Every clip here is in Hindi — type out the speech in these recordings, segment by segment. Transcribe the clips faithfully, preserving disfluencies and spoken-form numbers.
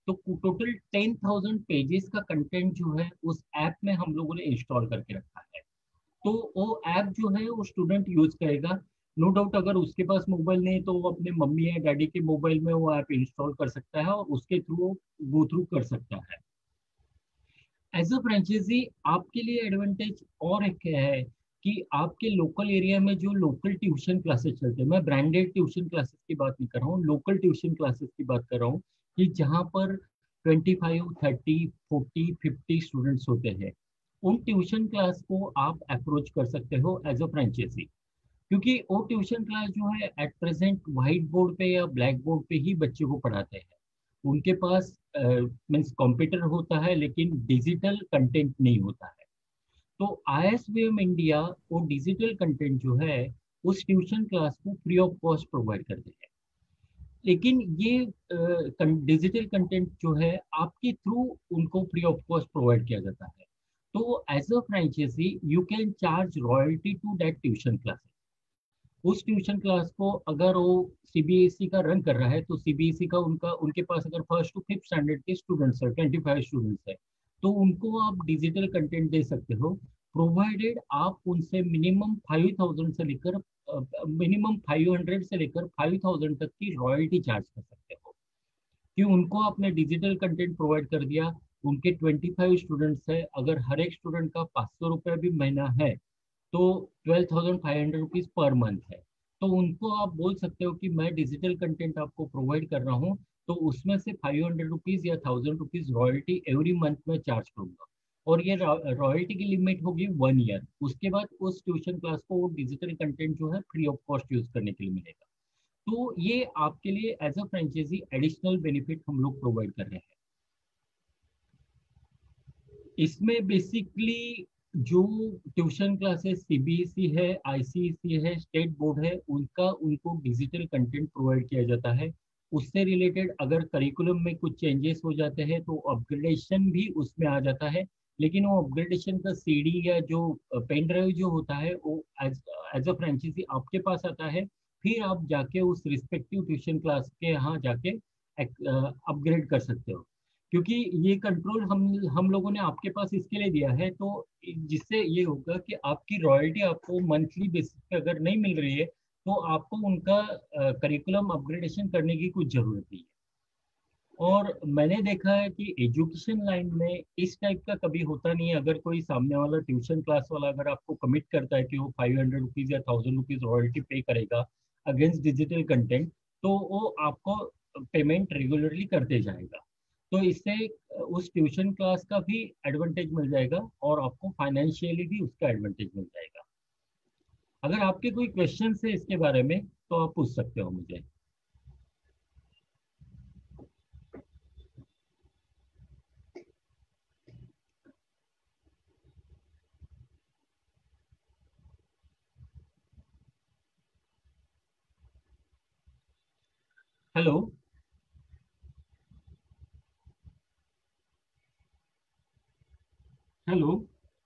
तो टोटल टेन थाउजेंड पेजेस का कंटेंट जो है उस ऐप में हम लोगों ने इंस्टॉल करके रखा है। तो वो ऐप जो है वो स्टूडेंट यूज करेगा। नो डाउट अगर उसके पास मोबाइल नहीं तो वो अपने मम्मी या डैडी के मोबाइल में वो ऐप इंस्टॉल कर सकता है और उसके थ्रू गो थ्रू कर सकता है। एज अ फ्रेंचाइजी आपके लिए एडवांटेज और एक क्या है कि आपके लोकल एरिया में जो लोकल ट्यूशन क्लासेस चलते हैं, मैं ब्रांडेड ट्यूशन क्लासेस की बात नहीं कर रहा हूँ, लोकल ट्यूशन क्लासेस की बात कर रहा हूँ, कि जहाँ पर twenty five thirty forty fifty students होते हैं, उन ट्यूशन क्लास को आप अप्रोच कर सकते हो एज अ फ्रेंचाइजी। क्योंकि वो ट्यूशन क्लास जो है एट प्रेजेंट व्हाइट बोर्ड पे या ब्लैक बोर्ड पे ही बच्चे को पढ़ाते हैं। उनके पास मीन्स कंप्यूटर होता है लेकिन डिजिटल कंटेंट नहीं होता है। तो आईएसवीएम इंडिया वो डिजिटल कंटेंट जो है उस ट्यूशन क्लास को फ्री ऑफ कॉस्ट प्रोवाइड करते हैं। लेकिन ये डिजिटल कंटेंट जो है आपके थ्रू उनको फ्री ऑफ कॉस्ट प्रोवाइड किया जाता है। तो as a franchisee you can charge royalty to that tuition class. उस ट्यूशन क्लास को अगर वो सीबीएसई का रन कर रहा है तो सीबीएसई का उनका उनके पास अगर फर्स्ट टू फिफ्थ स्टैंडर्ड के स्टूडेंट्स है, ट्वेंटी फाइव स्टूडेंट्स है, तो उनको आप डिजिटल कंटेंट दे सकते हो, प्रोवाइडेड आप उनसे मिनिमम फाइव थाउजेंड से लेकर मिनिमम फाइव हंड्रेड से लेकर फाइव थाउजेंड तक की रॉयल्टी चार्ज कर सकते हो। कि उनको आपने डिजिटल कंटेंट प्रोवाइड कर दिया, उनके ट्वेंटी फाइव स्टूडेंट्स है, अगर हर एक स्टूडेंट का पाँच सौ रुपया भी महीना है तो twelve thousand five hundred rupees per month है। तो उनको आप बोल सकते हो कि मैं डिजिटल कंटेंट आपको प्रोवाइड कर रहा हूँ, तो उसमें से फाइव हंड्रेड रुपीज या thousand rupees royalty every month में चार्ज करूंगा। और ये रॉयल्टी की लिमिट होगी वन ईयर। उसके बाद उस ट्यूशन क्लास को वो डिजिटल कंटेंट जो है फ्री ऑफ कॉस्ट यूज करने के लिए मिलेगा। तो ये आपके लिए as a franchisee additional benefit हम लोग प्रोवाइड कर रहे हैं। इसमें बेसिकली जो ट्यूशन क्लासेस सीबीएसई है, आईसीएसई है, स्टेट बोर्ड है, उनका उनको डिजिटल कंटेंट प्रोवाइड किया जाता है। उससे रिलेटेड अगर करिकुलम में कुछ चेंजेस हो जाते हैं तो अपग्रेडेशन भी उसमें आ जाता है। लेकिन वो अपग्रेडेशन का सीडी या जो पेन ड्राइव जो होता है वो एज एज अ फ्रेंचाइजी आपके पास आता है। फिर आप जाके उस रिस्पेक्टिव ट्यूशन क्लास के यहाँ जाके अपग्रेड कर सकते हो। क्योंकि ये कंट्रोल हम हम लोगों ने आपके पास इसके लिए दिया है, तो जिससे ये होगा कि आपकी रॉयल्टी आपको मंथली बेसिस पे अगर नहीं मिल रही है तो आपको उनका करिकुलम अपग्रेडेशन करने की कुछ जरूरत नहीं है। और मैंने देखा है कि एजुकेशन लाइन में इस टाइप का कभी होता नहीं है। अगर कोई सामने वाला ट्यूशन क्लास वाला अगर आपको कमिट करता है कि वो फाइव हंड्रेड रुपीज या थाउजेंड रुपीज रॉयल्टी पे करेगा अगेंस्ट डिजिटल कंटेंट, तो वो आपको पेमेंट रेगुलरली करते जाएगा। तो इससे उस ट्यूशन क्लास का भी एडवांटेज मिल जाएगा और आपको फाइनेंशियली भी उसका एडवांटेज मिल जाएगा। अगर आपके कोई क्वेश्चन है इसके बारे में तो आप पूछ सकते हो मुझे। Hello. Hello.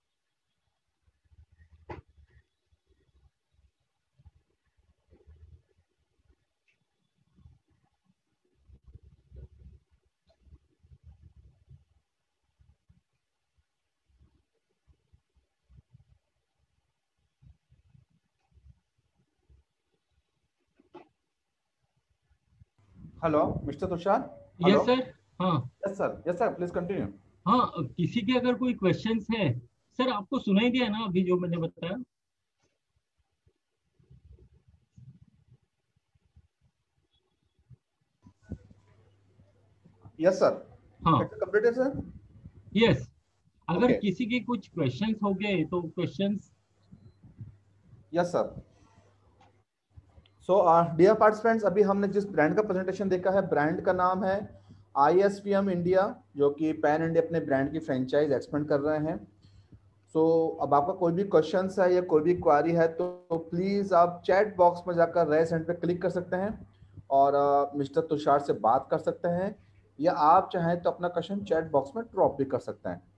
Hello mister Tushar. Hello. Yes sir. हाँ। Yes sir, yes sir, please continue. हाँ, किसी के अगर कोई क्वेश्चंस है। सर आपको सुनाई दिया ना अभी जो मैंने बताया? Yes sir. हाँ। It's completed sir. यस। अगर ओके। किसी के कुछ क्वेश्चंस हो गए तो questions. Yes sir. So dear participants, अभी हमने जिस ब्रांड का प्रेजेंटेशन देखा है, ब्रांड का नाम है I S P M India, जो कि पैन इंडिया अपने ब्रांड की फ्रेंचाइज एक्सपेंड कर रहे हैं। सो so, अब आपका कोई भी क्वेश्चन है या कोई भी क्वारी है तो, तो प्लीज़ आप चैट बॉक्स में जाकर रेस हैंड पे क्लिक कर सकते हैं और मिस्टर तुषार से बात कर सकते हैं, या आप चाहें तो अपना क्वेश्चन चैट बॉक्स में ड्रॉप भी कर सकते हैं।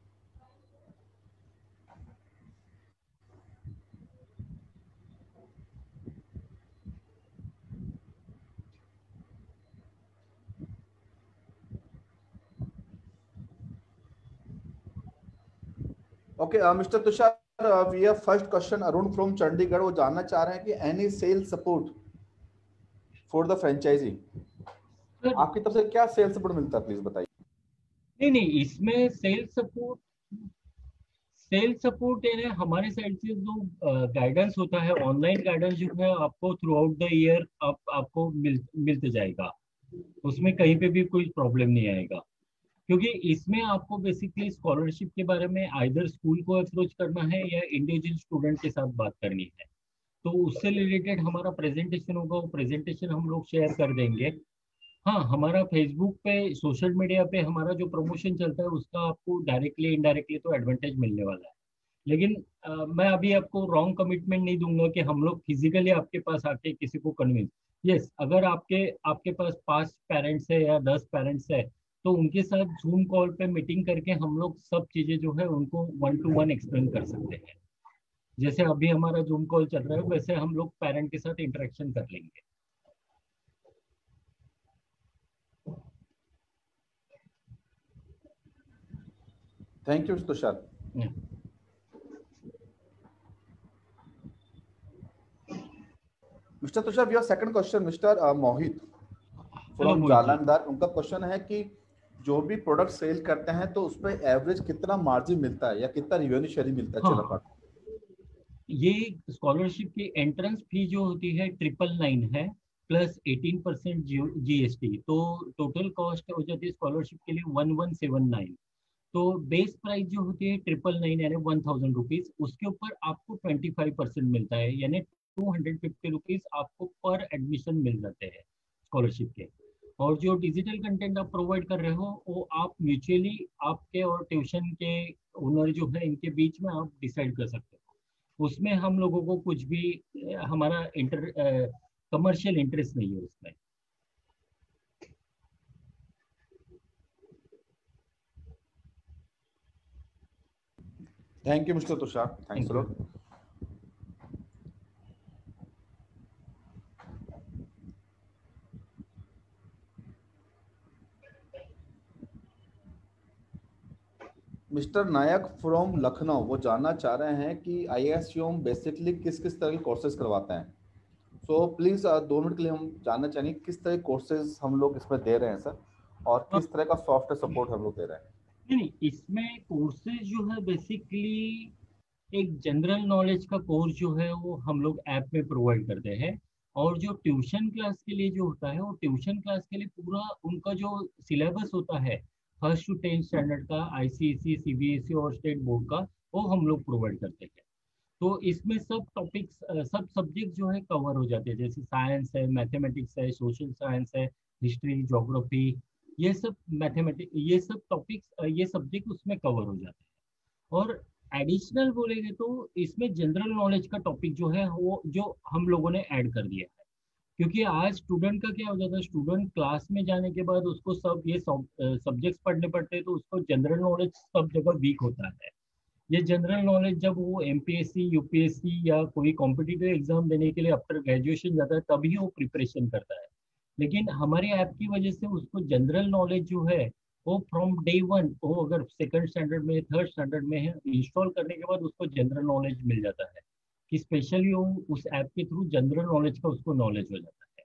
Okay mister Tushar, we have first question Arun from Chandigarh. वो जानना चाह रहे हैं कि any sale support for the franchisee, आपकी तरफ से क्या सेल सपोर्ट मिलता है, प्लीज बताइए। नहीं नहीं, इसमें सेल सपोर्ट सेल सपोर्ट यानी हमारे साइड से जो गाइडेंस होता है, ऑनलाइन गाइडेंस जो है आपको थ्रू आउट द ईयर आप, आपको मिल मिलते जाएगा। उसमें कहीं पे भी कोई प्रॉब्लम नहीं आएगा, क्योंकि इसमें आपको बेसिकली स्कॉलरशिप के बारे में आइदर स्कूल को अप्रोच करना है या इंडिविजुअल स्टूडेंट के साथ बात करनी है। तो उससे रिलेटेड हमारा प्रेजेंटेशन होगा, वो प्रेजेंटेशन हम लोग शेयर कर देंगे। हाँ, हमारा फेसबुक पे, सोशल मीडिया पे हमारा जो प्रमोशन चलता है उसका आपको डायरेक्टली इनडायरेक्टली तो एडवांटेज मिलने वाला है। लेकिन अ, मैं अभी आपको रॉन्ग कमिटमेंट नहीं दूंगा कि हम लोग फिजिकली आपके पास आके किसी को कन्विंस। यस, अगर आपके आपके पास पांच पेरेंट्स है या दस पेरेंट्स है, तो उनके साथ जूम कॉल पे मीटिंग करके हम लोग सब चीजें जो है उनको वन टू वन एक्सप्लेन कर सकते हैं। जैसे अभी हमारा जूम कॉल चल रहा है वैसे हम लोग पेरेंट के साथ इंटरेक्शन कर लेंगे। Thank you Tushar. Yeah. Mister Tushar, we have second question mister Mohit hello from Mohit ji. Jalandhar. उनका क्वेश्चन है कि जो भी प्रोडक्ट सेल करते हैं तो उस पर एवरेज कितना मार्जिन मिलता है या कितना रिवेन्यू शेयरिंग मिलता है चेलर हाँ, पार्टनर। ये स्कॉलरशिप की एंट्रेंस फी जो होती है ट्रिपल नाइन है, प्लस एटीन परसेंट जीएसटी। तो टोटल कॉस्ट हो जाती है स्कॉलरशिप के लिए वन वन सेवन नाइन। तो बेस प्राइस जो होती है ट्रिपल नाइन यानी वन थाउजेंड रुपीज, उसके ऊपर आपको ट्वेंटी फाइव परसेंट मिलता है, यानी टू हंड्रेड फिफ्टी रुपीज आपको पर एडमिशन मिल जाते हैं स्कॉलरशिप के। और जो डिजिटल कंटेंट आप प्रोवाइड कर रहे हो वो आप म्यूचुअली आपके और ट्यूशन के ओनर जो है इनके बीच में आप डिसाइड कर सकते हो। उसमें हम लोगों को कुछ भी अ, हमारा इंटर कमर्शियल इंटरेस्ट नहीं है उसमें। Thank you mister Tushar, thanks thank a you. Lot. Mister Nayak from Lucknow वो जानना चाह रहे हैं कि आईएसयूएम बेसिकली किस किस तरह के कोर्सेज करवाते हैं। सो प्लीज दो मिनट के लिए हम जानना चाहेंगे किस तरह के कोर्सेज हम लोग इसमें दे रहे हैं सर, और हाँ, किस तरह का सॉफ्टवेयर सपोर्ट हम लोग दे रहे हैं। नहीं नहीं, इसमें कोर्सेज जो है बेसिकली एक जनरल नॉलेज का कोर्स जो है वो हम लोग ऐप में प्रोवाइड करते हैं। और जो ट्यूशन क्लास के लिए जो होता है वो ट्यूशन क्लास के लिए पूरा उनका जो सिलेबस होता है फर्स्ट टू टेंथ स्टैंडर्ड का, आईसीएसई, सीबीएसई और स्टेट बोर्ड का, वो हम लोग प्रोवाइड करते हैं। तो इसमें सब टॉपिक्स, सब सब्जेक्ट जो है कवर हो जाते हैं, जैसे साइंस है, मैथमेटिक्स है, सोशल साइंस है, हिस्ट्री, ज्योग्राफी, ये सब मैथमेटिक्स, ये सब टॉपिक्स, ये सब्जेक्ट उसमें कवर हो जाते हैं। और एडिशनल बोलेंगे तो इसमें जनरल नॉलेज का टॉपिक जो है वो जो हम लोगों ने ऐड कर दिया है। क्योंकि आज स्टूडेंट का क्या हो जाता है, स्टूडेंट क्लास में जाने के बाद उसको सब ये सब्जेक्ट्स पढ़ने पड़ते हैं, तो उसको जनरल नॉलेज सब जगह वीक होता है। ये जनरल नॉलेज जब वो एमपीएससी, यूपीएससी या कोई कॉम्पिटिटिव एग्जाम देने के लिए आफ्टर ग्रेजुएशन जाता है तभी वो प्रिपरेशन करता है। लेकिन हमारे ऐप की वजह से उसको जनरल नॉलेज जो है वो फ्रॉम डे वन, वो अगर सेकंड स्टैंडर्ड में, थर्ड स्टैंडर्ड में है, इंस्टॉल करने के बाद उसको जनरल नॉलेज मिल जाता है, कि स्पेशली वो उस ऐप के थ्रू जनरल नॉलेज का उसको नॉलेज हो जाता है।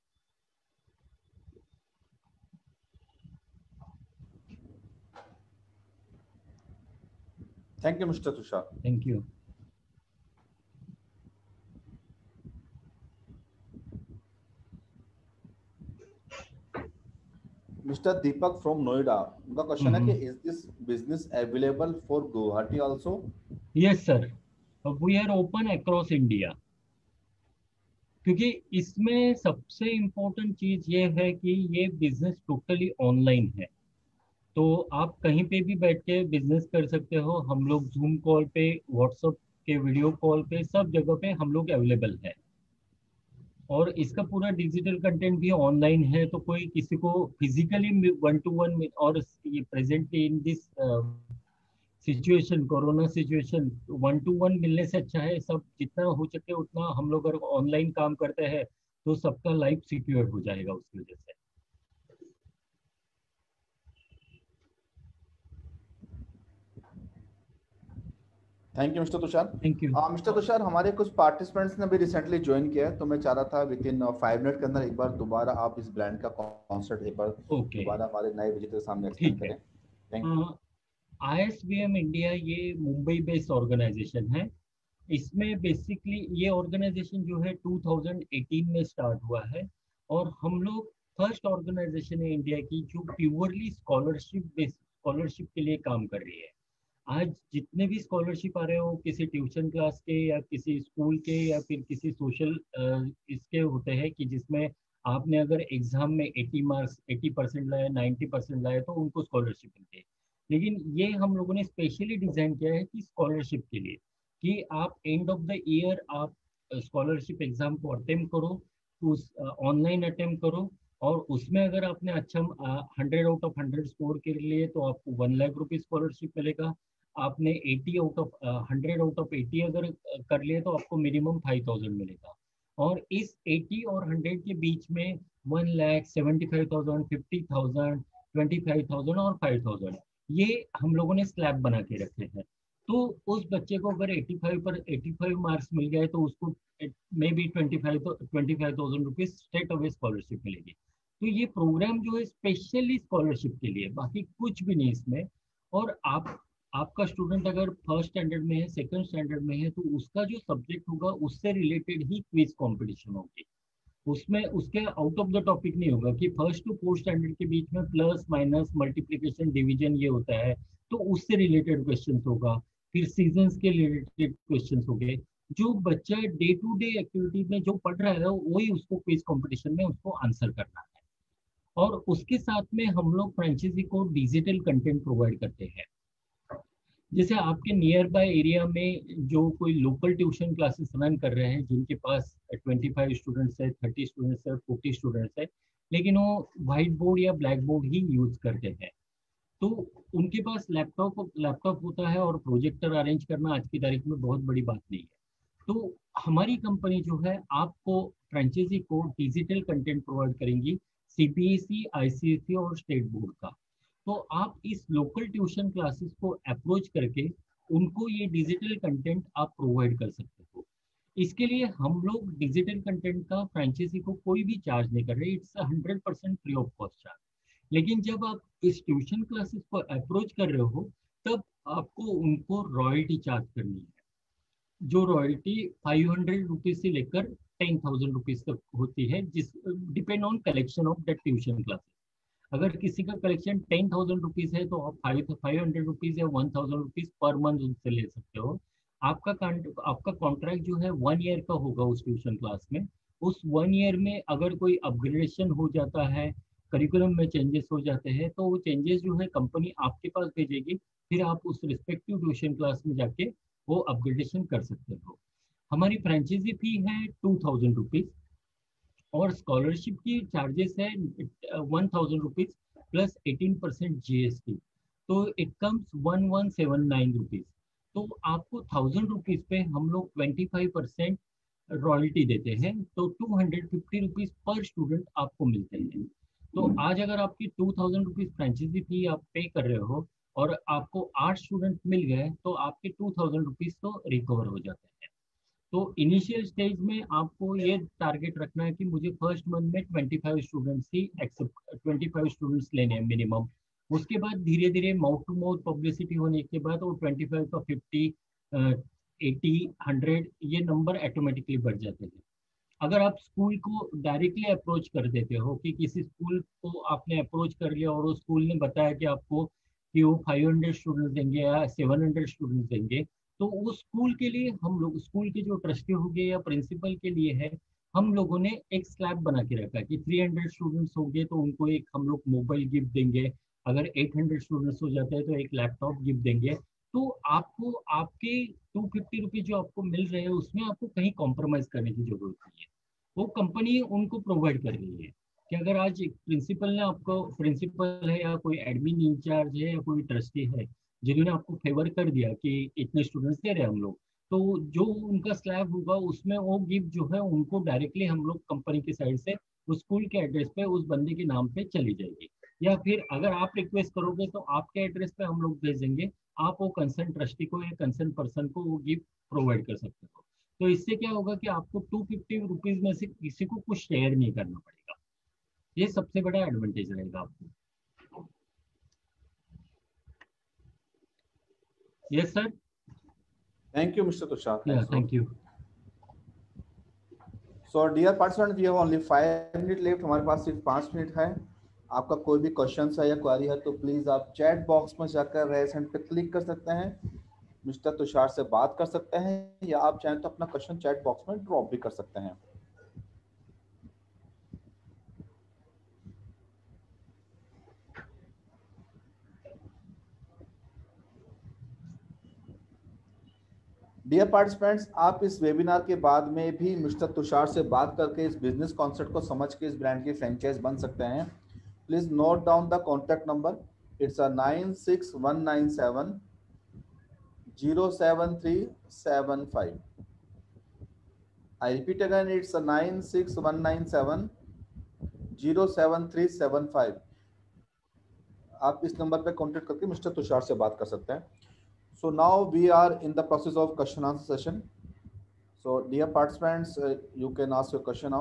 Thank you mister Tushar. Thank you. Mister Deepak from Noida, उनका क्वेश्चन है कि is this business available for Guwahati also. Yes sir, we are open across India. क्योंकि इसमें सबसे इम्पोर्टेंट चीज ये है कि ये बिजनेस टोटली ऑनलाइन है। तो आप कहीं पे भी बैठ के बिजनेस कर सकते हो। हम लोग जूम कॉल पे, व्हाट्सएप के वीडियो कॉल पे, सब जगह पे हम लोग अवेलेबल है। और इसका पूरा डिजिटल कंटेंट भी ऑनलाइन है, तो कोई किसी को फिजिकली वन टू वन, और ये present in this situation, corona situation, one to one मिलने से अच्छा है सब जितना हो सके उतना हम लोग अगर ऑनलाइन काम करते हैं तो सबका लाइफ सिक्योर हो जाएगा उसकी वजह से। Thank you mister Tushar. Thank you. Mister Tushar, हमारे कुछ पार्टिसिपेंट्स ने भी रिसेंटली ज्वाइन किया है, तो मैं चाह रहा था विद इन फाइव मिनट के अंदर एक बार दोबारा आप इस ब्रांड का कॉन्सेप्ट एक बार ओके, दोबारा हमारे नए विजिटर के सामने एक्सप्लेन ठीक है। करें। Thank you. I S B M India ये मुंबई बेस्ड ऑर्गेनाइजेशन है। इसमें बेसिकली ये ऑर्गेनाइजेशन जो है टू थाउजेंड एटीन में स्टार्ट हुआ है, और हम लोग फर्स्ट ऑर्गेनाइजेशन है इंडिया की जो प्योरली स्कॉलरशिप बेस्ड स्कॉलरशिप के लिए काम कर रही है। आज जितने भी स्कॉलरशिप आ रहे हो, किसी ट्यूशन क्लास के या किसी स्कूल के या फिर किसी सोशल इसके होते हैं कि जिसमें आपने अगर एग्जाम में एटी मार्क्स एटी परसेंट लाए, नाइन्टी परसेंट लाए, तो उनको स्कॉलरशिप मिलती है। लेकिन ये हम लोगों ने स्पेशली डिजाइन किया है कि स्कॉलरशिप के लिए, कि आप एंड ऑफ द ईयर आप स्कॉलरशिप एग्जाम को अटेम्प्ट करो, उस ऑनलाइन अटेम्प्ट करो, और उसमें अगर आपने अच्छा hundred out of hundred score कर लिए तो आपको वन लाख रुपीज स्कॉलरशिप मिलेगा। आपने eighty out of hundred out of eighty अगर कर लिए तो आपको मिनिमम फाइव थाउजेंड मिलेगा। और इस एटी और हंड्रेड के बीच में one lakh seventy five thousand fifty thousand twenty five thousand और फाइव थाउजेंड ये हम लोगों ने स्लैब बना के रखे हैं। तो उस बच्चे को अगर एटी फाइव पर एटी फाइव मार्क्स मिल गए तो उसको मे बी ट्वेंटी फाइव तो twenty five thousand rupees state away scholarship मिलेगी। तो ये प्रोग्राम जो है स्पेशली स्कॉलरशिप के लिए, बाकी कुछ भी नहीं इसमें। और आप आपका स्टूडेंट अगर फर्स्ट स्टैंडर्ड में है, सेकंड स्टैंडर्ड में है, तो उसका जो सब्जेक्ट होगा उससे रिलेटेड ही क्विज कंपटीशन होगी। उसमें उसके आउट ऑफ द टॉपिक नहीं होगा कि फर्स्ट टू फोर्थ स्टैंडर्ड के बीच में प्लस माइनस मल्टीप्लिकेशन डिवीजन ये होता है, तो उससे रिलेटेड क्वेश्चन होगा। फिर सीजन्स के रिलेटेड क्वेश्चन हो गए। जो बच्चा डे टू डे एक्टिविटी में जो पढ़ रहा है वही उसको क्विज कंपटीशन में उसको आंसर करना है। और उसके साथ में हम लोग फ्रेंचाइजी को डिजिटल कंटेंट प्रोवाइड करते हैं। जैसे आपके नियर बाय एरिया में जो कोई लोकल ट्यूशन क्लासेस रन कर रहे हैं, जिनके पास ट्वेंटी फाइव स्टूडेंट्स है, थर्टी स्टूडेंट्स है, फोर्टी स्टूडेंट्स है, लेकिन वो व्हाइट बोर्ड या ब्लैक बोर्ड ही यूज करते हैं, तो उनके पास लैपटॉप लैपटॉप होता है और प्रोजेक्टर अरेंज करना आज की तारीख में बहुत बड़ी बात नहीं है। तो हमारी कंपनी जो है आपको फ्रेंचाइजी को डिजिटल कंटेंट प्रोवाइड करेंगी, सीबीएसई, आईसीएसई और स्टेट बोर्ड का। तो आप इस लोकल ट्यूशन क्लासेस को अप्रोच करके उनको ये डिजिटल कंटेंट आप प्रोवाइड कर सकते हो। इसके लिए हम लोग डिजिटल कंटेंट का फ्रेंचाइजी को कोई भी चार्ज नहीं कर रहे, it's hundred percent free of cost charge. लेकिन जब आप इस ट्यूशन क्लासेस को अप्रोच कर रहे हो तब आपको उनको रॉयल्टी चार्ज करनी है, जो रॉयल्टी फाइव हंड्रेड रुपीज से लेकर टेन थाउजेंड रुपीज तक होती है, जिस depend on collection of the tuition classes. अगर किसी का कलेक्शन टेन थाउजेंड रुपीज है तो आप फाइव फाइव हंड्रेड रुपीज या one thousand rupees per month उनसे ले सकते हो। आपका आपका कॉन्ट्रैक्ट जो है वन ईयर का होगा उस ट्यूशन क्लास में। उस वन ईयर में अगर कोई अपग्रेडेशन हो जाता है, करिकुलम में चेंजेस हो जाते हैं, तो वो चेंजेस जो है कंपनी आपके पास भेजेगी, फिर आप उस रिस्पेक्टिव ट्यूशन क्लास में जाके वो अपग्रेडेशन कर सकते हो। हमारी फ्रेंचाइजी फी है टू थाउजेंड रुपीज और स्कॉलरशिप की चार्जेस है one thousand rupees plus eighteen percent GST, तो it comes one one seven nine rupees. तो आपको थाउजेंड रुपीज पे हम लोग ट्वेंटी फाइव परसेंट रॉयल्टी देते हैं, तो two hundred fifty rupees per student आपको मिलते हैं। तो आज अगर आपकी two thousand rupees franchisee fee आप पे कर रहे हो और आपको आठ स्टूडेंट मिल गए तो आपके टू थाउजेंड रुपीज तो रिकवर हो जाते हैं। तो इनिशियल स्टेज में आपको ये टारगेट रखना है कि मुझे फर्स्ट मंथ में ट्वेंटी फाइव स्टूडेंट्स ही एक्सेप्ट ट्वेंटी फाइव स्टूडेंट्स लेने हैं मिनिमम। उसके बाद धीरे धीरे माउथ टू माउथ पब्लिसिटी होने के बाद वो ट्वेंटी फाइव का फिफ्टी एटी हंड्रेड ये नंबर ऑटोमेटिकली बढ़ जाते हैं। अगर आप स्कूल को डायरेक्टली अप्रोच कर देते हो कि किसी स्कूल को आपने अप्रोच कर लिया और उस स्कूल ने बताया कि आपको कि वो फाइव हंड्रेड स्टूडेंट्स देंगे या सेवन हंड्रेड स्टूडेंट्स देंगे, तो वो स्कूल के लिए हम लोग, स्कूल के जो ट्रस्टी हो गए या प्रिंसिपल के लिए है, हम लोगों ने एक स्लैब बना के रखा है कि थ्री हंड्रेड स्टूडेंट्स होंगे तो उनको एक हम लोग मोबाइल गिफ्ट देंगे, अगर एट हंड्रेड स्टूडेंट्स हो जाते हैं तो एक लैपटॉप गिफ्ट देंगे। तो आपको आपके टू फिफ्टी रुपीज जो आपको मिल रहे हैं उसमें आपको कहीं कॉम्प्रोमाइज करने की जरूरत नहीं है, वो कंपनी उनको प्रोवाइड कर रही है। कि अगर आज प्रिंसिपल ने आपको, प्रिंसिपल है या कोई एडमिन इंचार्ज है या कोई ट्रस्टी है जिन्होंने आपको फेवर कर दिया कि इतने स्टूडेंट्स दे रहे हैं हम लोग, तो जो उनका स्लैब होगा उसमें वो गिफ्ट जो है उनको डायरेक्टली हम लोग कंपनी की साइड से उस स्कूल के एड्रेस पे उस बंदे के नाम पे चली जाएगी। या फिर अगर आप रिक्वेस्ट करोगे तो आपके एड्रेस पे हम लोग भेजेंगे, आप वो कंसर्न ट्रस्टी को या कंसर्न पर्सन को वो गिफ्ट प्रोवाइड कर सकते हो। तो इससे क्या होगा कि आपको टू फिफ्टी रुपीज में से किसी को कुछ शेयर नहीं करना पड़ेगा। ये सबसे बड़ा एडवांटेज रहेगा आपको। Yes sir. Thank you mister Tushar, या thanks. Thank you. So dear participant, we have only five minute left, हमारे पास सिर्फ पाँच मिनट है। आपका कोई भी क्वेश्चन है या क्वेरी है तो प्लीज़ आप चैट बॉक्स में जाकर रेज हैंड पे क्लिक कर सकते हैं, मिस्टर तुषार से बात कर सकते हैं, या आप चाहें तो अपना क्वेश्चन चैट बॉक्स में ड्रॉप भी कर सकते हैं। डियर पार्टिसिपेंट्स, आप इस वेबिनार के बाद में भी मिस्टर तुषार से बात करके इस बिजनेस कॉन्सेप्ट को समझ के इस ब्रांड की फ्रेंचाइज बन सकते हैं। Please note down the contact number, it's a nine six one nine seven zero seven three seven five. I repeat again, it's a nine six one nine seven zero seven three seven five। आप इस नंबर पे कांटेक्ट करके मिस्टर तुषार से बात कर सकते हैं। So now we are in the process of question answer session. So dear participants, uh, you can ask your question now.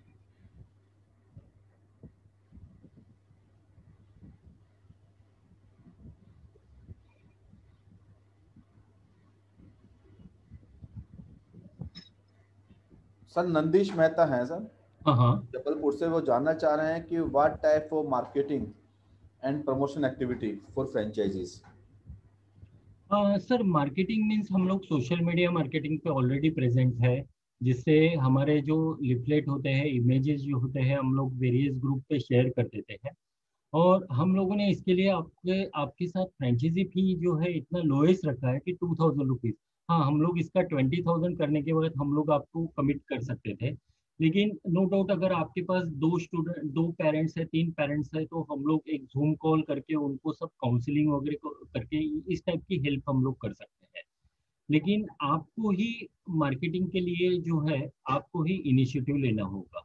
Sir Nandish Mehta हैं सर, हाँ हाँ जबलपुर से। वो जानना चाह रहे हैं कि what type of marketing and promotion activity for franchisees. सर, मार्केटिंग मीन्स हम लोग सोशल मीडिया मार्केटिंग पे ऑलरेडी प्रेजेंट है, जिससे हमारे जो लिफलेट होते हैं, इमेजेस जो होते हैं, हम लोग वेरियस ग्रुप पे शेयर कर देते हैं। और हम लोगों ने इसके लिए आपके आपके साथ फ्रेंचाइजी फी जो है इतना लोएस्ट रखा है कि टू थाउजेंड रुपीज़। हाँ, हम लोग इसका ट्वेंटी थाउजेंड करने के बाद हम लोग आपको कमिट कर सकते थे, लेकिन नो डाउट अगर आपके पास दो स्टूडेंट दो पेरेंट्स है, तीन पेरेंट्स है, तो हम लोग एक जूम कॉल करके उनको सब काउंसलिंग वगैरह को- करके इस टाइप की हेल्प हम लोग कर सकते हैं। लेकिन आपको ही मार्केटिंग के लिए जो है आपको ही इनिशिएटिव लेना होगा।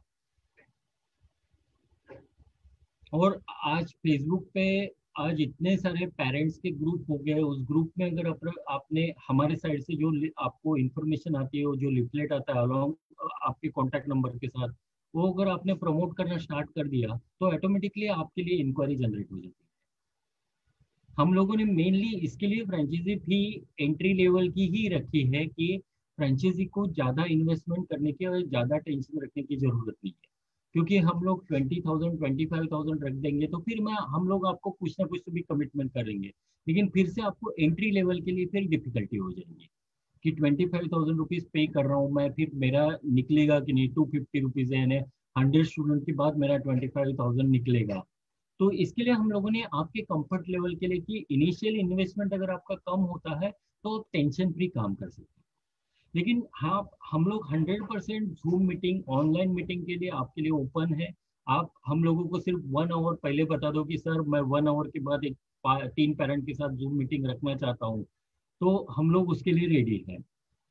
और आज फेसबुक पे आज इतने सारे पेरेंट्स के ग्रुप हो गए, उस ग्रुप में अगर अपर, आपने हमारे साइड से जो लि- आपको इंफॉर्मेशन आती है, वो जो लिफलेट आता है अलॉन्ग आपके कॉन्टैक्ट नंबर के साथ, वो अगर आपने प्रमोट करना स्टार्ट कर दिया तो ऑटोमेटिकली आपके लिए इंक्वायरी जनरेट हो जाती है। हम लोगों ने मेनली इसके लिए फ्रेंचाइजी फी एंट्री लेवल की ही रखी है कि फ्रेंचाइजी को ज़्यादा इन्वेस्टमेंट करने की और ज़्यादा टेंशन रखने की ज़रूरत नहीं है। क्योंकि हम लोग twenty thousand twenty five thousand रख देंगे तो फिर मैं हम लोग आपको कुछ ना कुछ तो भी कमिटमेंट करेंगे, लेकिन फिर से आपको एंट्री लेवल के लिए फिर डिफिकल्टी हो जाएगी कि ट्वेंटी फाइव थाउजेंड रुपीज़ पे कर रहा हूँ मैं, फिर मेरा निकलेगा कि नहीं, टू फिफ्टी रुपीज़ है, यानी हंड्रेड स्टूडेंट के बाद मेरा ट्वेंटी फाइव थाउजेंड निकलेगा। तो इसके लिए हम लोगों ने आपके कंफर्ट लेवल के लिए कि इनिशियल इन्वेस्टमेंट अगर आपका कम होता है तो आप टेंशन फ्री काम कर सकते हैं। लेकिन हाँ, हम लोग hundred percent zoom meeting, online meeting के लिए आपके लिए ओपन है। आप हम लोगों को सिर्फ वन आवर पहले बता दो कि सर मैं वन आवर के बाद एक पा- तीन पेरेंट के साथ जूम मीटिंग रखना चाहता हूँ, तो हम लोग उसके लिए रेडी हैं।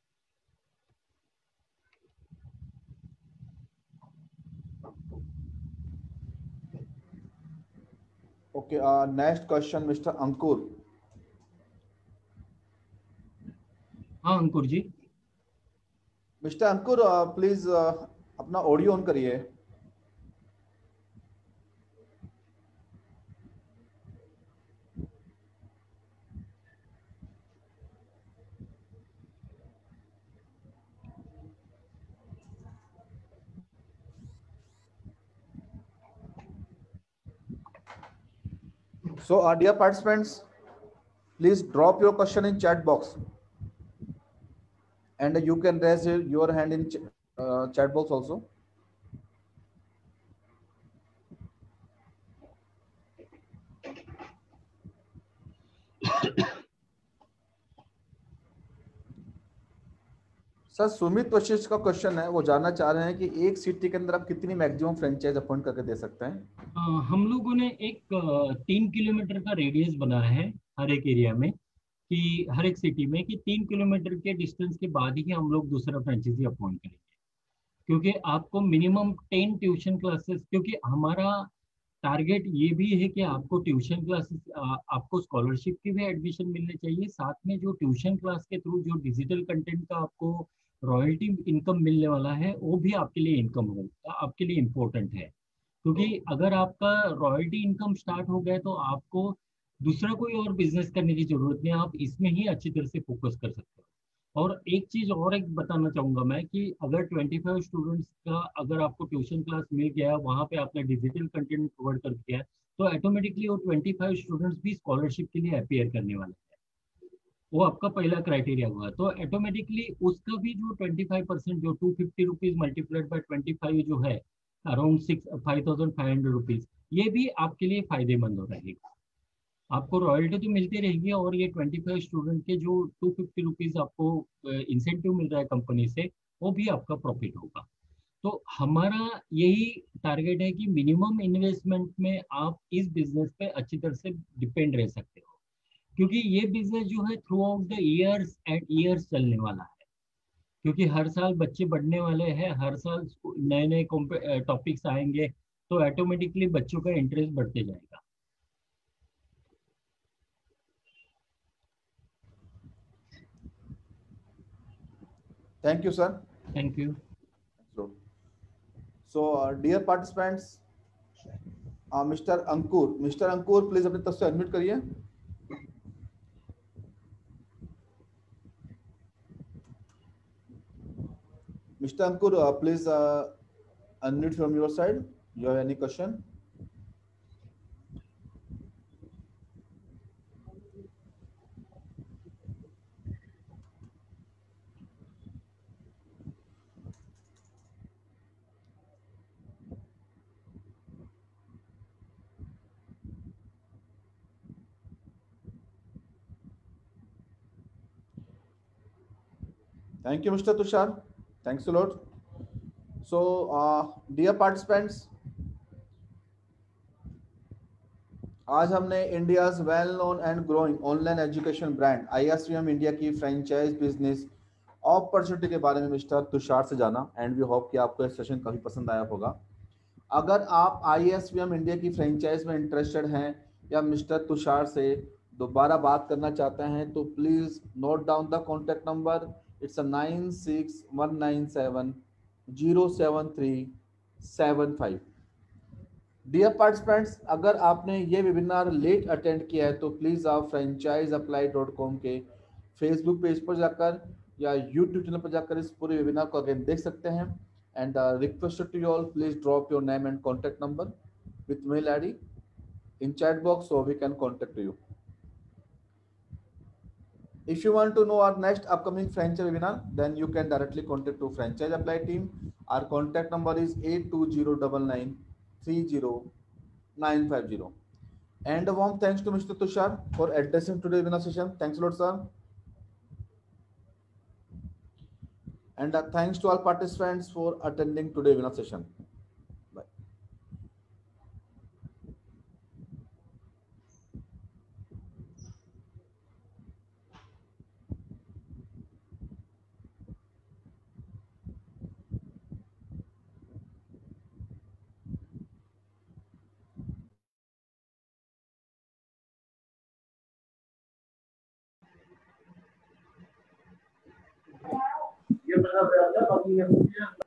Okay, next question mister Ankur. हाँ अंकुर जी। मिस्टर अंकुर, प्लीज अपना ऑडियो ऑन करिए। So, uh, dear participants, please drop your question in chat box, and you can raise your hand in ch uh, chat box also. Sir Sumit Vashishtha का क्वेश्चन है, वो जानना चाह रहे हैं कि एक सिटी के अंदर आप कितनी मैक्सिमम फ्रेंचाइज अपॉइंट करके दे सकते हैं। अ, हम लोगों ने एक अ, तीन किलोमीटर का रेडियस बनाया है हर एक एरिया में, कि हर एक सिटी में कि तीन किलोमीटर के डिस्टेंस के बाद ही हम लोग दूसरा फ्रेंचाइजी अपॉइंट करेंगे। क्योंकि आपको मिनिमम टेन ट्यूशन क्लासेस, क्योंकि हमारा टारगेट ये भी है कि आपको ट्यूशन क्लासेस, आपको स्कॉलरशिप की भी एडमिशन मिलने चाहिए, साथ में जो ट्यूशन क्लास के थ्रू जो डिजिटल कंटेंट का आपको रॉयल्टी इनकम मिलने वाला है वो भी आपके लिए इनकम होगा, आपके लिए इम्पोर्टेंट है। क्योंकि अगर आपका रॉयल्टी इनकम स्टार्ट हो गया तो आपको दूसरा कोई और बिजनेस करने की जरूरत नहीं, आप इसमें ही अच्छी तरह से फोकस कर सकते हो। और एक चीज और एक बताना चाहूंगा मैं कि अगर पच्चीस स्टूडेंट्स का अगर आपको ट्यूशन क्लास मिल गया, वहां पे आपने डिजिटल कंटेंट प्रोवाइड कर दिया है, तो ऑटोमेटिकली वो पच्चीस स्टूडेंट्स भी स्कॉलरशिप के लिए अपियर करने वाले हैं। वो आपका पहला क्राइटेरिया हुआ, तो ऑटोमेटिकली उसका भी जो ट्वेंटी फाइव परसेंट जो two fifty rupees multiplied by twenty five जो है around six five thousand five hundred rupees, ये भी आपके लिए फायदेमंद हो रहेगा। आपको रॉयल्टी तो मिलती रहेगी और ये ट्वेंटी फाइव स्टूडेंट के जो टू फिफ्टी रुपीज आपको इंसेंटिव मिल रहा है कंपनी से, वो भी आपका प्रॉफिट होगा। तो हमारा यही टारगेट है कि मिनिमम इन्वेस्टमेंट में आप इस बिजनेस पे अच्छी तरह से डिपेंड रह सकते हो, क्योंकि ये बिजनेस जो है throughout the years and years चलने वाला है। क्योंकि हर साल बच्चे बढ़ने वाले हैं, हर साल नए नए टॉपिक्स आएंगे, तो ऑटोमेटिकली बच्चों का इंटरेस्ट बढ़ते जाएगा। Thank you, sir. Thank you. So, so uh, dear participants, uh, Mister Ankur, Mister Ankur, please अपनी तरफ से अनम्यूट करिए। Mister Ankur, uh, please uh, unmute from your side. You have any question? Thank you, Mister Tushar. Thanks a lot. So, uh, dear participants, आज हमने India's well known and growing online education brand I S V M India की फ्रेंचाइज बिजनेस अपॉर्चुनिटी के बारे में मिस्टर तुषार से जाना, एंड वी होप कि आपको ये सेशन काफ़ी पसंद आया होगा। अगर आप I S V M India की फ्रेंचाइज में इंटरेस्टेड हैं या मिस्टर तुषार से दोबारा बात करना चाहते हैं तो please note down the contact number. It's nine six one nine seven zero seven three seven five. Dear participants, अगर आपने ये वेबिनार लेट अटेंड किया है तो प्लीज़ आप फ्रेंचाइज अप्लाई डॉट कॉम के फेसबुक पेज पर जाकर या यूट्यूब चैनल पर जाकर इस पूरे वेबिनार को अगेन देख सकते हैं। And request to you all, please drop your name and contact number with mail I D in chat box so we can contact you. If you want to know our next upcoming franchise webinar, then you can directly contact to franchise apply team. Our contact number is eight two zero nine nine three zero nine five zero. And a warm thanks to Mister Tushar for addressing today's webinar session. Thanks a lot, sir. And uh, thanks to all participants for attending today's webinar session. ये